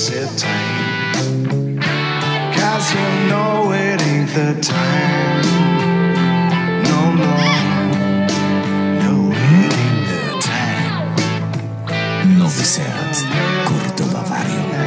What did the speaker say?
sit tight, 'cause you know it ain't the time. No, no, no, it ain't the time. Nowy Seat Cordoba Vario.